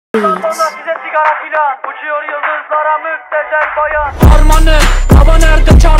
Sonra size sigara filan, uçuyor yıldızlara müptezel bayan. Harmanı, baba nerede çarp?